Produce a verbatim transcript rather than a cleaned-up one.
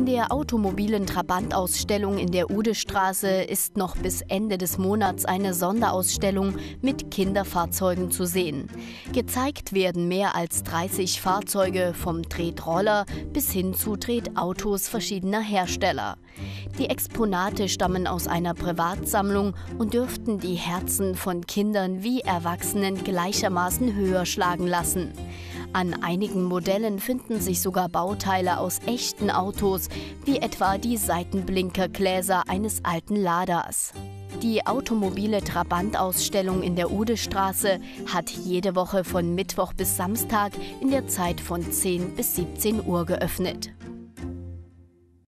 der automobilen Trabant-Ausstellung in der Udestraße ist noch bis Ende des Monats eine Sonderausstellung mit Kinderfahrzeugen zu sehen. Gezeigt werden mehr als dreißig Fahrzeuge, vom Tretroller bis hin zu Tretautos verschiedener Hersteller. Die Exponate stammen aus einer Privatsammlung und dürften die Herzen von Kindern wie Erwachsenen gleichermaßen höher schlagen lassen. An einigen Modellen finden sich sogar Bauteile aus echten Autos, wie etwa die Seitenblinkergläser eines alten Ladas. Die automobile Trabant-Ausstellung in der Udestraße hat jede Woche von Mittwoch bis Samstag in der Zeit von zehn bis siebzehn Uhr geöffnet.